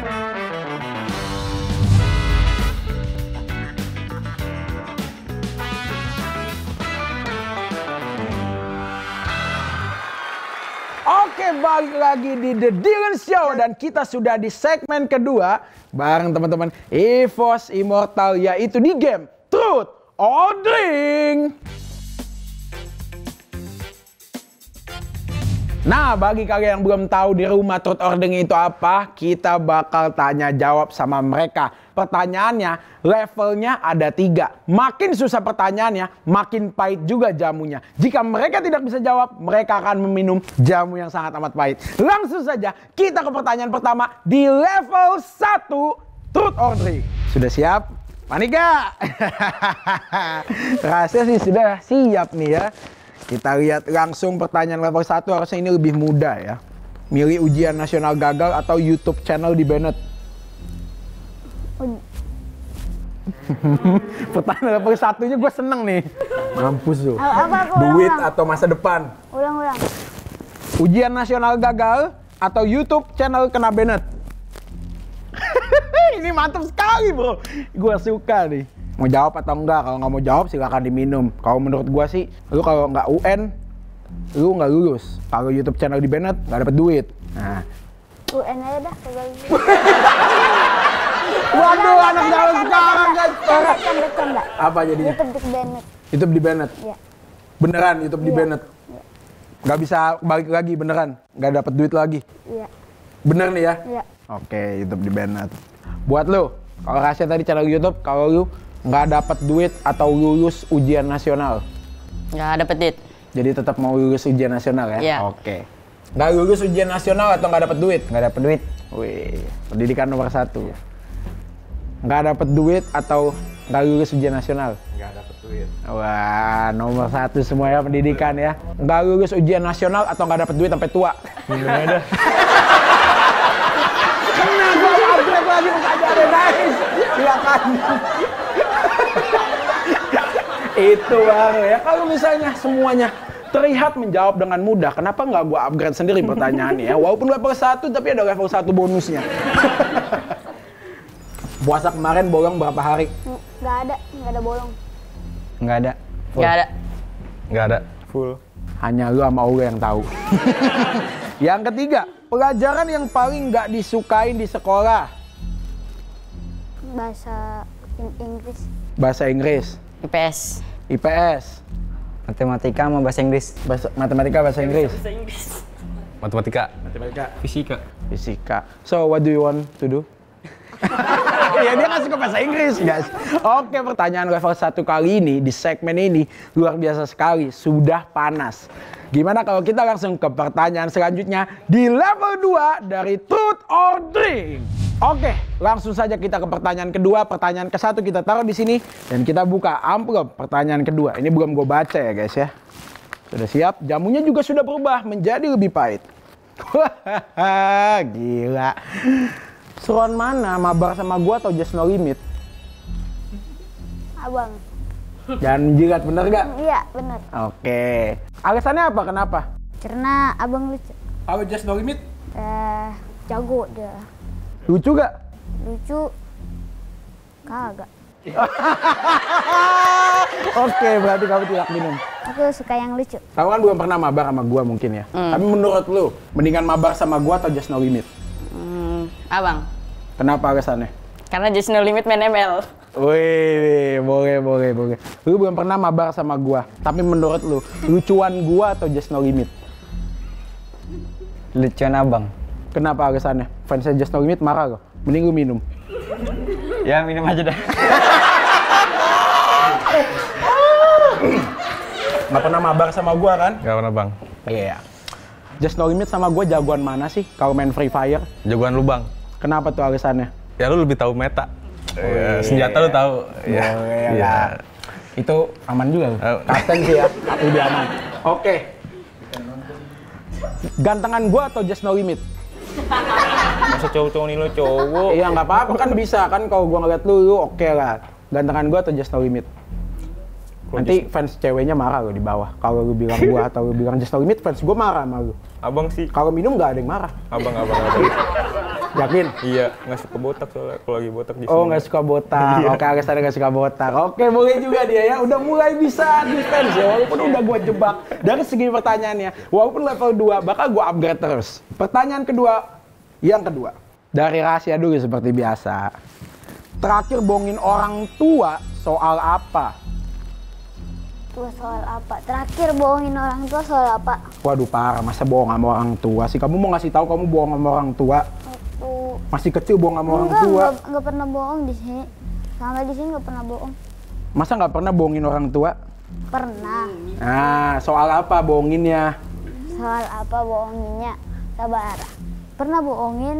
Oke, balik lagi di The Dylan Show dan kita sudah di segmen kedua bareng teman-teman EVOS Immortal, yaitu di game Truth or Drink. Nah, bagi kalian yang belum tahu di rumah Truth or Drink itu apa, kita bakal tanya jawab sama mereka. Pertanyaannya, levelnya ada 3. Makin susah pertanyaannya, makin pahit juga jamunya. Jika mereka tidak bisa jawab, mereka akan meminum jamu yang sangat amat pahit. Langsung saja, kita ke pertanyaan pertama di level 1 Truth or Drink. Sudah siap? Panik gak? Rasanya sih sudah siap nih ya. Kita lihat langsung pertanyaan level 1, harusnya ini lebih mudah ya. Milih ujian nasional gagal atau YouTube channel di Bennett? Pertanyaan level 1-nya gue seneng nih. Mampus tuh. Duit atau masa depan? Ulang. Ujian nasional gagal atau YouTube channel kena Bennett? Ini mantap sekali bro. Gue suka nih. Mau jawab atau enggak? Kalau nggak mau jawab silakan diminum. Kalau menurut gua sih, lu kalau nggak UN, lu nggak lulus. Kalau YouTube channel di Bennett nggak dapet duit. Nah. UN aja dah. Waduh, anak zaman sekarang guys. Bercanda. Apa jadinya? YouTube di Bennett. YouTube di Bennett. Iya. Beneran YouTube di Iya. Bennett. Nggak bisa balik lagi beneran. Nggak dapet duit lagi. Iya. Bener nih ya? Iya. Oke, YouTube di Bennett. Buat lu, kalau rahasia tadi channel YouTube, kalau lu nggak dapat duit atau lulus ujian nasional? Nggak dapet duit. Jadi tetap mau lulus ujian nasional ya? Iya. Oke. Nggak lulus ujian nasional atau nggak dapat duit? Nggak dapet duit. Wih, pendidikan nomor 1. Nggak dapat duit atau nggak lulus ujian nasional? Nggak dapet duit. Wah, nomor 1 semua ya pendidikan ya. Nggak lulus ujian nasional atau nggak dapat duit sampai tua? Gimana? Kena gue upgrade lagi pertanyaannya, guys. Silakan. Itu baru ya. Kalau misalnya semuanya terlihat menjawab dengan mudah, kenapa nggak gua upgrade sendiri pertanyaannya ya? Walaupun level 1 tapi ada level 1 bonusnya. Puasa kemarin bolong berapa hari? Nggak ada bolong. Nggak ada. Nggak ada. Nggak ada. Full. Hanya lu sama Allah yang tahu. Yang ketiga, pelajaran yang paling nggak disukain di sekolah? Bahasa Inggris. Bahasa Inggris, IPS. IPS, Matematika sama bahasa Inggris. matematika, bahasa Inggris, Matematika. matematika, Fisika. fisika. So what do you want to do? Ya dia nggak suka bahasa Inggris guys. Oke, pertanyaan level 1 kali ini di segmen ini luar biasa sekali, sudah panas. Gimana kalau kita langsung ke pertanyaan selanjutnya di level 2 dari Truth or Drink? Oke, langsung saja kita ke pertanyaan kedua. Pertanyaan ke-1 kita taruh di sini dan kita buka amplop pertanyaan kedua. Ini belum gue baca ya guys ya. Sudah siap? Jamunya juga sudah berubah menjadi lebih pahit. Wah, gila. Seruan mana? Mabar sama gua atau Just No Limit? Abang. Jangan menjilat, bener gak? Iya, benar. Oke. Alasannya apa? Kenapa? Karena abang lucu. Kalau Just No Limit? Jago dia. Lucu gak? Lucu. Kagak. Oke, berarti kamu tidak minum. Aku suka yang lucu. Kamu kan belum pernah mabar sama gua mungkin ya? Tapi menurut lu, mendingan mabar sama gua atau Just No Limit? Abang. Kenapa alasannya? Karena Just No Limit main ML. Wih, boleh. Lu belum pernah mabar sama gua, tapi menurut lu, lucuan gua atau Just No Limit? Lucuan abang. Kenapa alasannya? Fansnya Just No Limit marah loh. Mending lu minum. Ya minum aja dah. Nggak pernah mabar sama gua kan? Nggak pernah bang. Iya. Just No Limit sama gua jagoan mana sih kalau main Free Fire? Jagoan lu bang. Kenapa tuh alasannya? Ya lu lebih tahu meta. Senjata lu tahu. Iya. Itu aman juga loh. Kapten sih ya, lebih aman. Oke. Gantengan gua atau Just No Limit? Masa cowok-cowok nih lo cowok. Iya nggak apa-apa kan bisa kan kalau gua ngeliat lu oke lah. Gantengan gua atau Just No Limit? Nanti fans ceweknya marah lo di bawah. Kalau lu bilang gua atau lu bilang Just No Limit, fans gua marah sama lu. Abang sih. Kalau minum nggak ada yang marah. Abang. Yakin? Iya, nggak suka botak soalnya. Kalau lagi botak di Oh, sini. nggak suka botak. Oke, Alexander nggak suka botak. Oke, boleh juga dia ya. Udah mulai bisa defense ya, walaupun udah gua jebak. Dari segi pertanyaannya, walaupun level 2, bakal gua upgrade terus. Pertanyaan kedua, yang kedua. Dari rahasia dulu seperti biasa. Terakhir bohongin orang tua soal apa? Tua soal apa? Terakhir bohongin orang tua soal apa? Waduh parah, masa bohong sama orang tua sih? Kamu mau ngasih tahu kamu bohong sama orang tua? Waktu Masih kecil bohong sama orang enggak, tua? enggak pernah bohong di sini. Sampai di sini enggak pernah bohong. Masa nggak pernah bohongin orang tua? Pernah. Nah, soal apa bohonginnya? Soal apa bohonginnya? Sabar. Pernah bohongin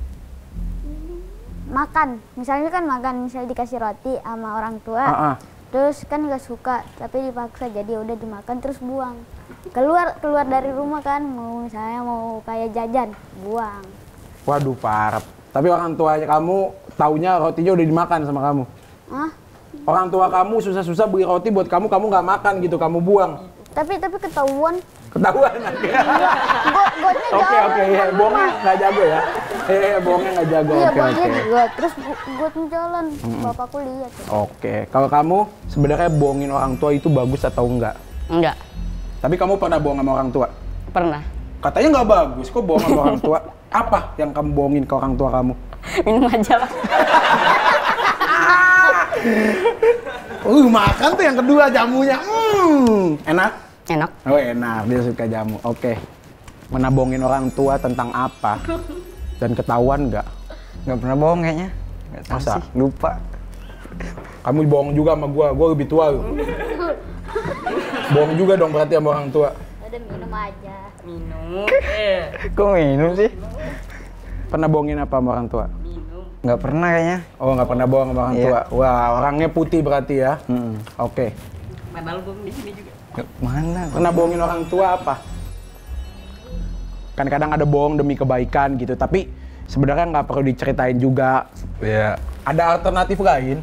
makan. Misalnya kan makan, misalnya dikasih roti sama orang tua. Terus kan nggak suka, tapi dipaksa jadi udah dimakan terus buang. Keluar dari rumah kan, misalnya mau kayak jajan, buang. Waduh parah. Tapi orang tuanya kamu taunya rotinya udah dimakan sama kamu. Hah? Orang tua kamu susah-susah beli roti buat kamu nggak makan gitu, kamu buang. Tapi ketahuan. Ketahuan akhirnya. Gotnya Oke, ya, bohongnya nggak jago ya. Bohongnya nggak jago. Iya, Oke. bohongnya got. Terus gotnya jalan. Bapakku lihat. Oke, kalau kamu sebenarnya bohongin orang tua itu bagus atau enggak? Enggak. Tapi kamu pernah bohong sama orang tua? Pernah. Katanya nggak bagus, kok bohong sama orang tua? Apa yang kamu bohongin ke orang tua kamu? Minum aja lah. Makan tuh yang kedua jamunya. Enak? Enak. Oh enak, dia suka jamu. Oke. Pernah bohongin orang tua tentang apa? Dan ketahuan nggak? Nggak pernah bohong kayaknya. Nggak tahu Masa? sih. Lupa. Kamu bohong juga sama gua lebih tua lu. Bohong juga dong berarti sama orang tua. Udah minum aja. Minum. Kok minum sih? Pernah bohongin apa sama orang tua? Nggak pernah kayaknya. Oh nggak pernah bohong sama orang Iya. tua. Wah orangnya putih berarti ya. Oke. Padahal gue di sini juga. Mana? Pernah bohongin orang tua apa? Kan kadang ada bohong demi kebaikan gitu, tapi sebenarnya nggak perlu diceritain juga. Ya, Ada alternatif lain?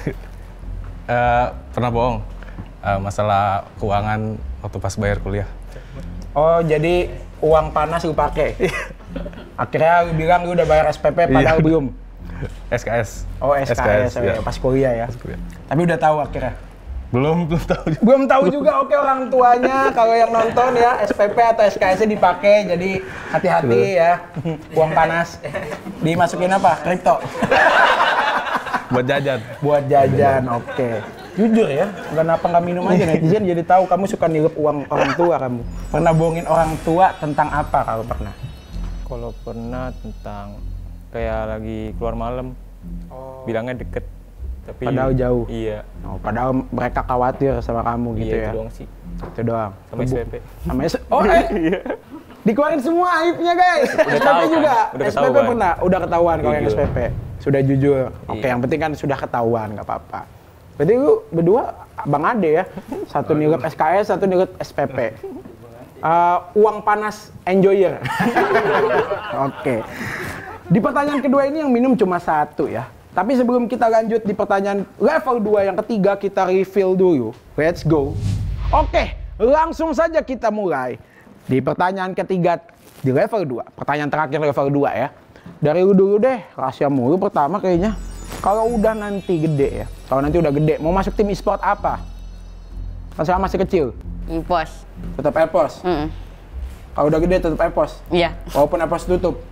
pernah bohong. Masalah keuangan waktu pas bayar kuliah. Oh jadi uang panas lu pakai? Akhirnya lu bilang lu udah bayar SPP padahal Iya. belum? SKS. Oh SKS, iya. pas kuliah ya? Kuliah. Tapi udah tahu akhirnya? Belum tahu. Belum tahu juga, oke orang tuanya kalau yang nonton ya SPP atau SKS-nya dipakai, jadi hati-hati ya. Uang panas. Dimasukin apa? Kripto. Buat jajan. Buat jajan, oke. Jujur ya, kenapa nggak minum aja netizen jadi tahu kamu suka nilep uang orang tua kamu. Pernah bohongin orang tua tentang apa kalau pernah? Kalau pernah tentang kayak lagi keluar malam, bilangnya deket, tapi Padahal jauh. Iya, Oh, padahal mereka khawatir sama kamu gitu iya ya. itu doang sih. Itu doang. Sama SPP. Sama oh dikeluarin semua aibnya guys. SPP tahu kan? juga. Udah SPP ketahuan. pernah, udah ketahuan kalau yang Jujur. SPP. Sudah jujur. Oke, Iya. yang penting kan sudah ketahuan, nggak apa-apa. Berarti lu berdua abang ade ya. Satu nilep SKS, satu nilep SPP. Uang panas enjoyer. Oke. Di pertanyaan kedua ini yang minum cuma satu ya. Tapi sebelum kita lanjut di pertanyaan level 2 yang ketiga, kita reveal dulu. Let's go. Oke, langsung saja kita mulai. Di pertanyaan ketiga di level 2. Pertanyaan terakhir level 2 ya. Dari lu dulu deh, rahasia mulu pertama kayaknya. Kalau udah nanti gede ya, kalau nanti udah gede, mau masuk tim e-sport apa? Kan saya masih kecil, Ipos. tetap EPOS. Kalau udah gede tetap EPOS. Iya. Walaupun EPOS tutup.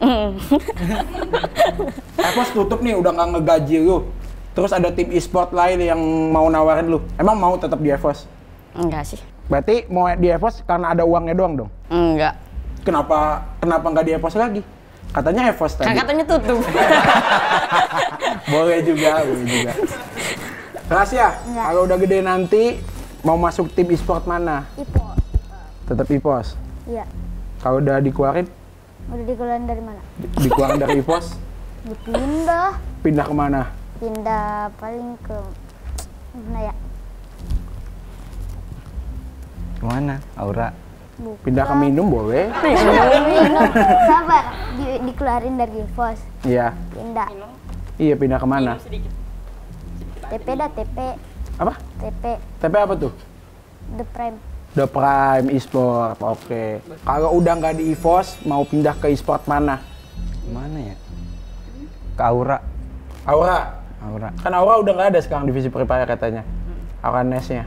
EPOS tutup nih, udah nggak ngegaji lu. Terus ada tim e-sport lain yang mau nawarin lu. Emang mau tetap di EPOS? Enggak sih. Berarti mau di EPOS karena ada uangnya doang dong? Enggak. Kenapa nggak di EPOS lagi? Katanya EPOS Kan tadi. katanya tutup. Boleh juga, boleh juga. Rahasia, Enggak. kalau udah gede nanti mau masuk tim e-sport mana? Ipo. Tetap EPOS. Iya. Kalau udah dikeluarin, Udah dikeluarin dari mana? dikeluarin dari EPOS, Dipindah. pindah kemana? Pindah paling ke mana ya? Kemana? Aura. Pindah ke minum boleh? Minum. Sabar. Dikeluarin dari Vos. Iya. Pindah. Iya, pindah kemana? TP dah TP. Apa? TP. TP apa tuh? The Prime. The Prime e-sport, oke. Kalau udah nggak di EVOS, mau pindah ke e-sport mana? Mana ya? Ke Aura. Aura. Aura. Kan Aura udah nggak ada sekarang divisi Free Fire katanya. Aura Nes-nya.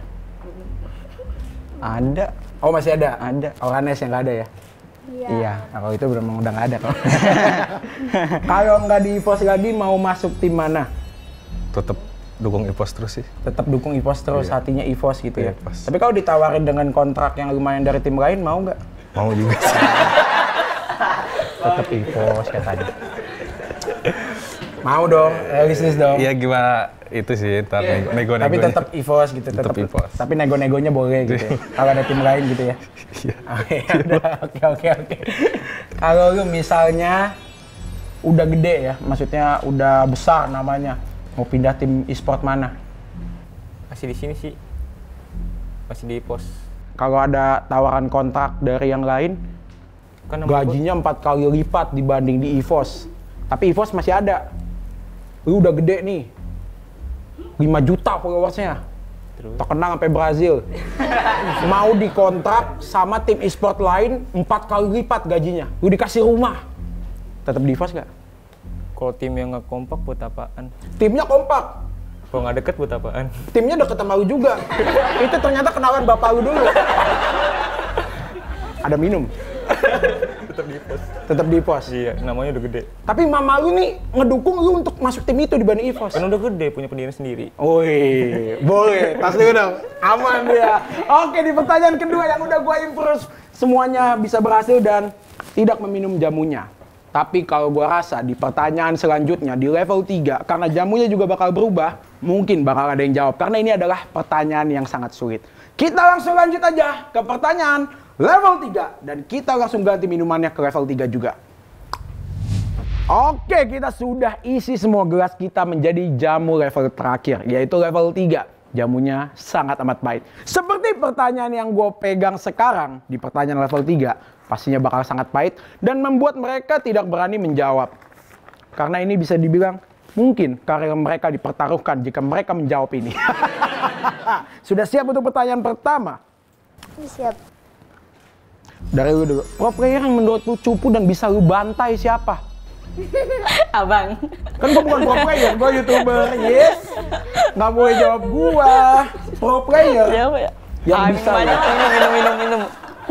Ada. Oh masih ada? Ada. Aura Nes yang nggak ada ya? Iya. Nah, kalau itu memang udah nggak ada kok. Kalau nggak di EVOS lagi mau masuk tim mana? Tetap dukung EVOS terus sih. Tetap dukung EVOS terus, Iya. hatinya EVOS gitu ya. EVOS. Tapi kalau ditawarin dengan kontrak yang lumayan dari tim lain mau nggak? Mau juga sih. Tetap EVOS katanya. Mau dong, realistis dong. Iya gimana itu sih, ntar nego-negonya. Tapi tetap EVOS gitu, Tetap EVOS. Tapi nego-negonya boleh gitu. Ya. Kalau ada tim lain gitu ya. Iya. Oke. Kalau lu misalnya udah gede ya, maksudnya udah besar namanya, mau pindah tim e-sport mana? Masih di sini sih. Masih di pos. Kalau ada tawaran kontrak dari yang lain, Kan nama gajinya 4 kali lipat dibanding di EVOS. Tapi EVOS masih ada. Lu udah gede nih. 5 juta followersnya. Terus? Terkenal sampai Brazil. Mau dikontrak sama tim e-sport lain 4 kali lipat gajinya. Lu dikasih rumah. Tetap di EVOS gak? Kalau tim yang nggak kompak buat apaan? Timnya kompak. Kalau nggak deket buat apaan? Timnya deket sama lu juga. Itu ternyata kenalan bapak lu dulu. Ada minum. Tetap di pos. Tetap di EVOS. Iya, namanya udah gede. Tapi mama lu nih ngedukung lu untuk masuk tim itu dibanding EVOS. Kan udah gede, punya pendirian sendiri. Woi, boleh. Tas dulu dong. Aman dia. Oke, di pertanyaan kedua yang udah gua improve, semuanya bisa berhasil dan tidak meminum jamunya. Tapi kalau gua rasa di pertanyaan selanjutnya di level 3, karena jamunya juga bakal berubah, mungkin bakal ada yang jawab. Karena ini adalah pertanyaan yang sangat sulit. Kita langsung lanjut aja ke pertanyaan level 3. Dan kita langsung ganti minumannya ke level 3 juga. Oke, kita sudah isi semua gelas kita menjadi jamu level terakhir, yaitu level 3. Jamunya sangat amat pahit. Seperti pertanyaan yang gue pegang sekarang, di pertanyaan level 3, pastinya bakal sangat pahit dan membuat mereka tidak berani menjawab. Karena ini bisa dibilang, mungkin karir mereka dipertaruhkan jika mereka menjawab ini. Sudah siap untuk pertanyaan pertama? Siap. Dari lu dulu. Pro player yang menurut lu cupu dan bisa lu bantai siapa? Abang. Kan gua bukan pro player, gua YouTuber. Yes. Nggak boleh jawab gua. Pro player. Siapa ya? Yang bisa ya. Minum.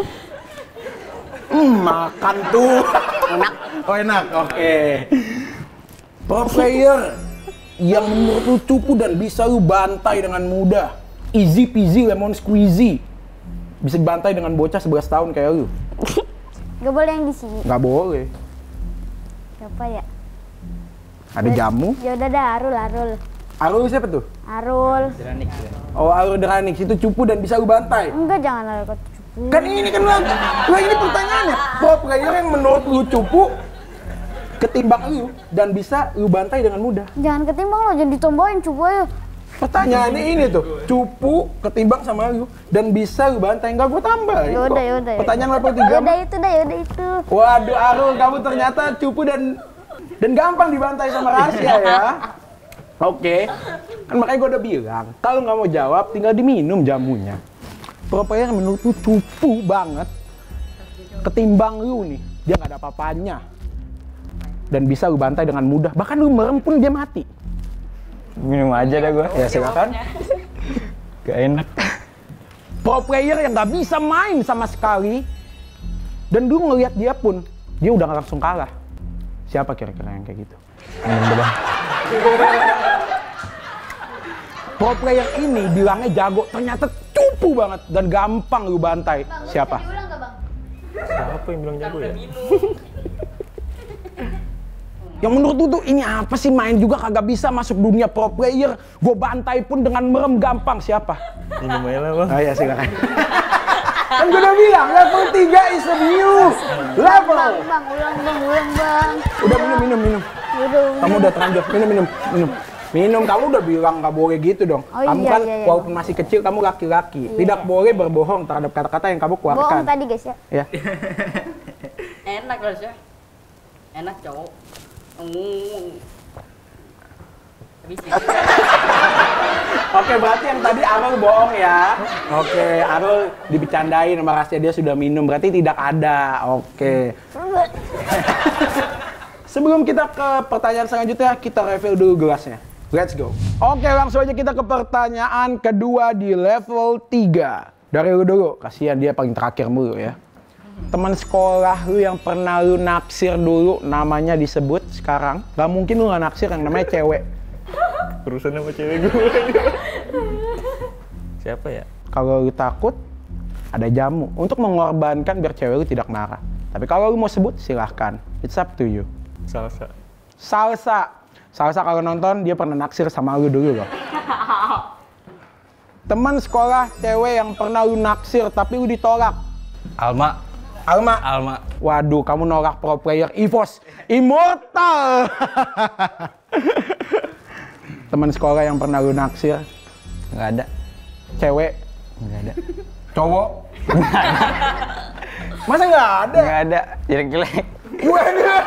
Makan tuh. Enak. Oh enak, oke. Pro player yang menurut lu cupu dan bisa lu bantai dengan mudah. Easy peasy lemon squeezy. Bisa dibantai dengan bocah 11 tahun kayak lu. Gak boleh yang di sini. Nggak boleh. Siapa ya? Ada jamu. Ya udah dah, Arul. Arul siapa tuh? Arul. Oh Arul Dranix itu cupu dan bisa lu bantai. Enggak, jangan Arul kau cupu. Kan ini kan lah ini pertanyaannya. Pro player yang menurut lu cupu ketimbang lu dan bisa lu bantai dengan mudah. Jangan ketimbang lo, jangan ditomboin cupu aja. Pertanyaannya ini tuh, cupu ketimbang sama lu dan bisa lu bantai, enggak gua tambah. Yaudah. Pertanyaan level 3. Yaudah itu. Waduh Arul, kamu ternyata cupu dan gampang dibantai sama rahasia ya. Oke. Kan makanya gua udah bilang, kalau nggak mau jawab tinggal diminum jamunya. Pro player menurut lu cupu banget ketimbang lu nih, dia nggak ada apa-apanya. Dan bisa lu bantai dengan mudah, bahkan lu merem pun dia mati. Minum aja dah gua. Ya silakan. Gak enak. Pro player yang nggak bisa main sama sekali dan lu ngelihat dia pun dia udah langsung kalah. Siapa kira-kira yang kayak gitu? Minum dulu bang. Pro player ini bilangnya jago, ternyata cupu banget dan gampang lu bantai. Siapa? Siapa yang bilang jago ya? Yang menurut lu tuh ini apa sih, main juga kagak bisa masuk dunia pro player, gue bantai pun dengan merem gampang. Siapa? Minum aja lah bang. Oh ya silakan. Kan gue udah bilang level 3 is a new level. Bang, ulang bang. Udah minum. Udah. Kamu udah terlanjur, minum. Kamu udah bilang nggak boleh gitu dong. Oh, kamu iya, kan iya. walaupun masih kecil kamu laki-laki, Iya. tidak boleh berbohong terhadap kata-kata yang kamu keluarkan. Bohong tadi guys ya. Ya. Enak loh sih. Enak cowok. Bisa. Oke, berarti yang tadi Arul bohong ya. Oke, Arul dibecandain sama rahasia dia sudah minum, berarti tidak ada. Oke. Sebelum kita ke pertanyaan selanjutnya, kita refill dulu gelasnya. Let's go. Oke, langsung aja kita ke pertanyaan kedua di level 3. Dari lu dulu, kasihan dia paling terakhir mulu ya. Teman sekolah lu yang pernah lu naksir dulu, namanya disebut sekarang. Gak mungkin lu gak naksir yang namanya cewek. Urusan sama cewek gue. Siapa ya? Kalau lu takut, ada jamu untuk mengorbankan biar cewek lu tidak marah. Tapi kalau lu mau sebut, silahkan. It's up to you. Salsa. Salsa kalau nonton, dia pernah naksir sama lu dulu loh. Teman sekolah cewek yang pernah lu naksir tapi lu ditolak. Alma. Waduh, kamu nolak pro player EVOS Immortal. Teman sekolah yang pernah lu naksir? Nggak ada. Cewek? Nggak ada. Cowok? Masa nggak ada? Nggak ada. Jelek-jelek. Waduh.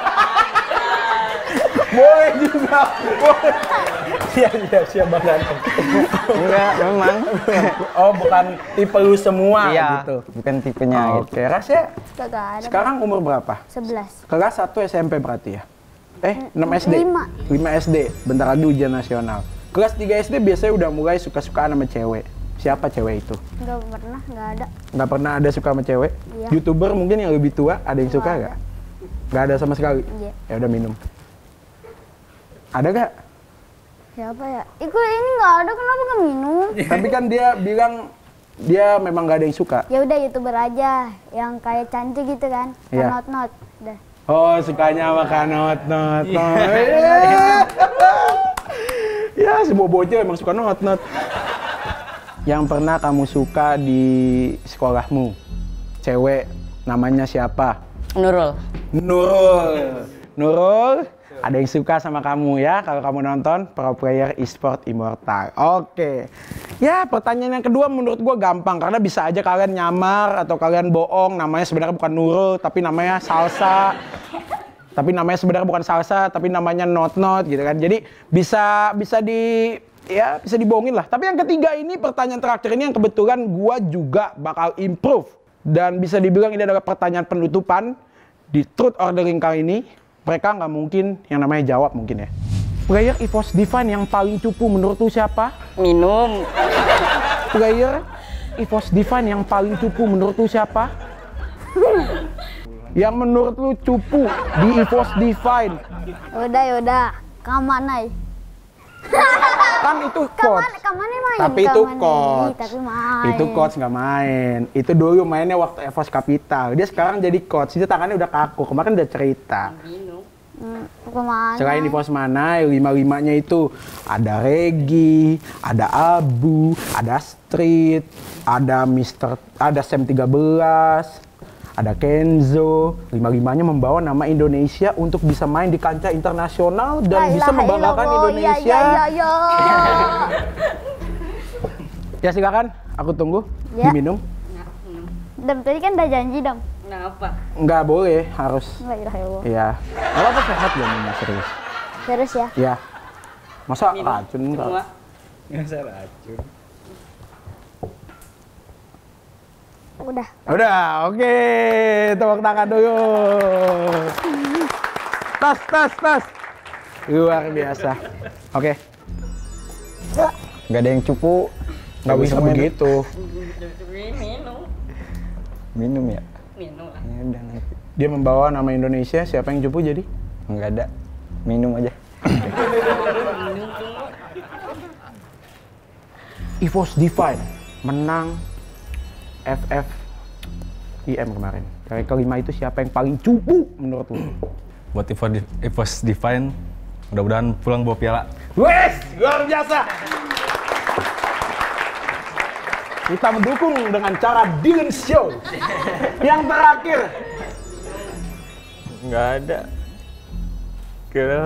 Boleh juga. Boleh. Siap Bang Ganteng. Enggak, memang. Oh, bukan tipe lu semua Iya, gitu. bukan tipenya gitu. Oke, Rasya Kagak ada. sekarang umur berapa? 11. Kelas 1 SMP berarti ya? 6 SD? 5 SD, bentar lagi ujian nasional. Kelas 3 SD biasanya udah mulai suka-sukaan sama cewek. Siapa cewek itu? Nggak ada. Nggak pernah ada suka sama cewek? Iya. YouTuber mungkin yang lebih tua, ada yang suka nggak? Nggak ada sama sekali? Iya. Ya udah minum. Ada nggak? Siapa ya? Ini nggak ada, kenapa nggak minum? Tapi kan dia bilang dia memang nggak ada yang suka. Ya udah YouTuber aja, yang kayak cantik gitu kan. Iya. Not. Udah. Oh, sukanya makan not. Ya, semua bocil emang suka not. Yang pernah kamu suka di sekolahmu? Cewek, namanya siapa? Nurul. Nurul, ada yang suka sama kamu ya kalau kamu nonton Pro Player Esport Immortal. Oke. Ya, pertanyaan yang kedua menurut gua gampang karena bisa aja kalian nyamar atau kalian bohong, namanya sebenarnya bukan Nurul tapi namanya Salsa. Tapi namanya sebenarnya bukan Salsa tapi namanya Not gitu kan. Jadi bisa dibohongin lah. Tapi yang ketiga ini, pertanyaan terakhir ini yang kebetulan gua juga bakal improve dan bisa dibilang ini adalah pertanyaan penutupan di Truth or Daring kali ini. Mereka nggak mungkin yang namanya jawab mungkin ya. Player EVOS Divine yang paling cupu menurut lu siapa? Minum. Player EVOS Divine yang paling cupu menurut lu siapa? Yang menurut lu cupu di EVOS Divine? Yaudah. Kamanai. Kan itu coach. Kamanai main. Tapi itu Kamanai. coach. Tapi main. Itu coach nggak main. Itu dulu mainnya waktu EVOS Capital. Dia sekarang jadi coach. Dia tangannya udah kaku. Kemarin udah cerita. Minum. Kemana? Selain EVOS Manai, 5-5-nya itu ada Regi, ada Abu, ada Street, ada Sam 13, ada Kenzo. 5-5-nya membawa nama Indonesia untuk bisa main di kancah internasional dan bisa membanggakan Indonesia. Iya. Ya silakan, aku tunggu. Ya. Diminum. Dam, tadi kan udah janji, Dam. Kenapa? Nggak boleh, harus. La ilaha illallah. Iya. Kalau apa sehat ya minum serius. Terus ya. Iya. Masa Minum. racun enggak? Semua. Nggak usah racun. Udah, oke. Tepuk tangan dulu. Tas. Luar biasa. Oke. Nggak ada yang cupu. Nggak bisa begitu. Minum. Minum ya? Minum lah. Ya udah nanti. Dia membawa nama Indonesia, siapa yang cupu jadi? Nggak ada. Minum aja. Minum semua. EVOS Divine menang FFIM kemarin. Kali kelima itu siapa yang paling cupu menurut lu? Buat EVOS Divine, mudah-mudahan pulang bawa piala. Wes, luar biasa. Kita mendukung dengan cara Dylan Show. Yang terakhir. Nggak ada. Kira.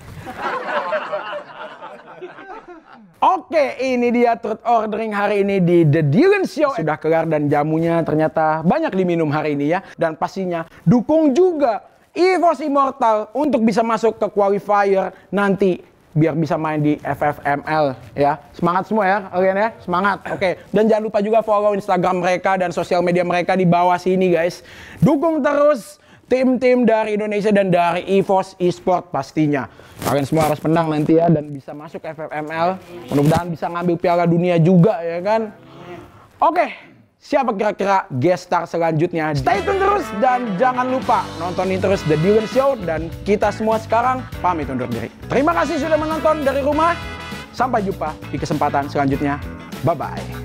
Oke, ini dia Truth or Daring hari ini di The Dylan Show. Sudah kelar dan jamunya ternyata banyak diminum hari ini ya. Dan pastinya dukung juga EVOS Immortal untuk bisa masuk ke qualifier nanti. Biar bisa main di FFML ya. Semangat semua ya kalian ya, semangat. Oke. Dan jangan lupa juga follow Instagram mereka dan sosial media mereka di bawah sini guys. Dukung terus tim-tim dari Indonesia dan dari EVOS Esport pastinya. Kalian semua harus menang nanti ya dan bisa masuk FFML. Mudah-mudahan bisa ngambil Piala Dunia juga ya kan. Oke, siapa kira-kira guest star selanjutnya? Stay tune terus dan jangan lupa nontonin terus The Dylan Show dan kita semua sekarang pamit undur diri. Terima kasih sudah menonton dari rumah. Sampai jumpa di kesempatan selanjutnya. Bye-bye.